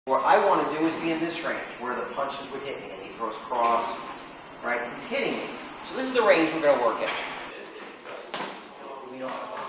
What I want to do is be in this range where the punches would hit me, and he throws cross, right? He's hitting me. So this is the range we're going to work at.